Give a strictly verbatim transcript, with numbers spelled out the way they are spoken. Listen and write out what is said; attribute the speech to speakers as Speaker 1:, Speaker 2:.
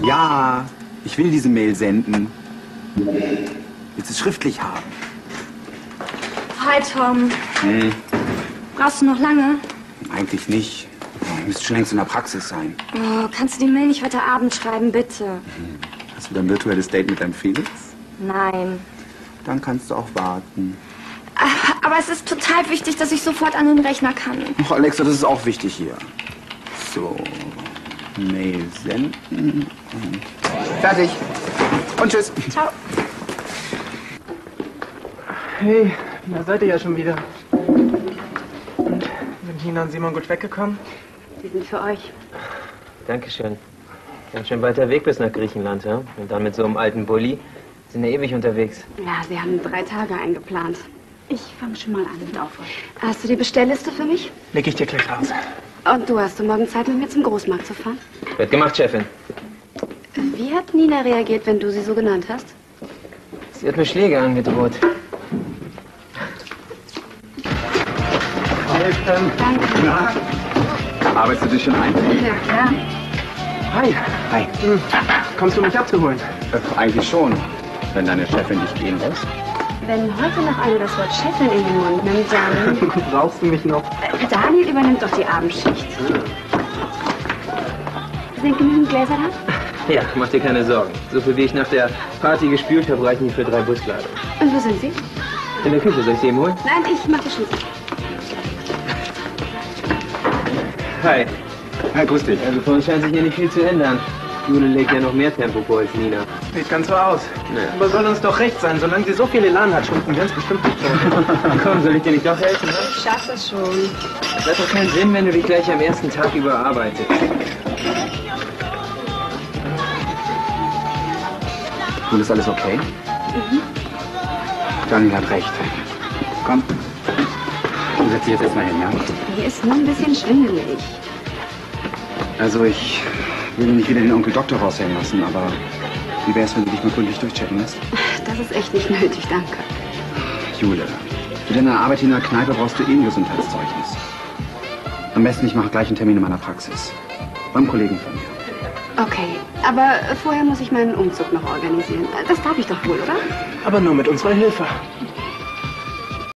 Speaker 1: Ja, ich will diese Mail senden. Willst du es schriftlich haben?
Speaker 2: Hi, Tom.
Speaker 1: Hm,
Speaker 2: Brauchst du noch lange?
Speaker 1: eigentlich nicht. Du müsstest schon längst in der Praxis sein.
Speaker 2: Oh, kannst du die Mail nicht heute Abend schreiben, bitte?
Speaker 1: Hast du ein virtuelles Date mit deinem Felix?
Speaker 2: Nein.
Speaker 1: Dann kannst du auch warten.
Speaker 2: Aber es ist total wichtig, dass ich sofort an den Rechner kann.
Speaker 1: Ach, Alexa, das ist auch wichtig hier. So, Mail senden. Fertig. Und tschüss.
Speaker 2: Ciao.
Speaker 3: Hey, da seid ihr ja schon wieder. Und sind Nina und Simon gut weggekommen?
Speaker 4: Die sind für euch.
Speaker 5: Dankeschön. Ganz schön weiter Weg bis nach Griechenland, ja? Und dann mit so einem alten Bulli. Sind ja ewig unterwegs.
Speaker 4: Ja, sie haben drei Tage eingeplant. Ich fange schon mal an mit Aufräumen. Hast du die Bestellliste für mich?
Speaker 3: Leg ich dir gleich raus.
Speaker 4: Und du hast du morgen Zeit, mit mir zum Großmarkt zu fahren?
Speaker 5: Wird gemacht, Chefin.
Speaker 4: Wie hat Nina reagiert, wenn du sie so genannt hast?
Speaker 5: Sie hat mir Schläge angedroht.
Speaker 3: Ähm,
Speaker 4: Danke.
Speaker 1: Na, arbeitest du dich schon ein?
Speaker 4: Ja, klar.
Speaker 3: hi.
Speaker 1: Hi.
Speaker 3: Hm, kommst du mich abzuholen?
Speaker 1: Äh, eigentlich schon, wenn deine Chefin dich gehen lässt.
Speaker 4: Wenn heute noch einer das Wort Chefin in den Mund nimmt, dann...
Speaker 3: Brauchst du mich noch?
Speaker 4: Äh, Daniel übernimmt doch die Abendschicht. Sind genügend Gläser da?
Speaker 5: Ja, mach dir keine Sorgen. So viel wie ich nach der Party gespült habe, reichen die für drei Busladungen.
Speaker 4: Und wo sind sie?
Speaker 5: In der Küche, soll ich sie eben holen?
Speaker 4: Nein, ich mache schon.
Speaker 5: Hi.
Speaker 1: Hi, grüß dich.
Speaker 5: Also für uns scheint sich hier nicht viel zu ändern. Jule legt ja noch mehr Tempo vor als Nina.
Speaker 3: Sieht ganz so aus.
Speaker 5: Nee.
Speaker 3: Aber soll uns doch recht sein. Solange sie so viel Elan hat, schrumpfen wir uns bestimmt nicht tot.
Speaker 5: Komm, soll ich dir nicht doch helfen, ne?
Speaker 4: Ich schaff das schon.
Speaker 5: Das hat doch keinen Sinn, wenn du dich gleich am ersten Tag überarbeitest.
Speaker 1: Nun ist alles okay?
Speaker 4: Mhm.
Speaker 1: Daniel hat recht. Komm. Du setz dich jetzt erstmal hin, ja?
Speaker 4: Mir ist nur ein bisschen schwindelig.
Speaker 1: Also ich will nicht wieder den Onkel Doktor raushängen lassen, aber wie wär's, wenn du dich mal gründlich durchchecken lässt?
Speaker 4: Das ist echt nicht nötig, danke.
Speaker 1: Jule, für deine Arbeit hier in der Kneipe brauchst du eh ein Gesundheitszeugnis. Am besten, ich mache gleich einen Termin in meiner Praxis. Beim Kollegen von mir.
Speaker 4: Okay, aber vorher muss ich meinen Umzug noch organisieren. Das darf ich doch wohl, oder?
Speaker 3: Aber nur mit unserer Hilfe.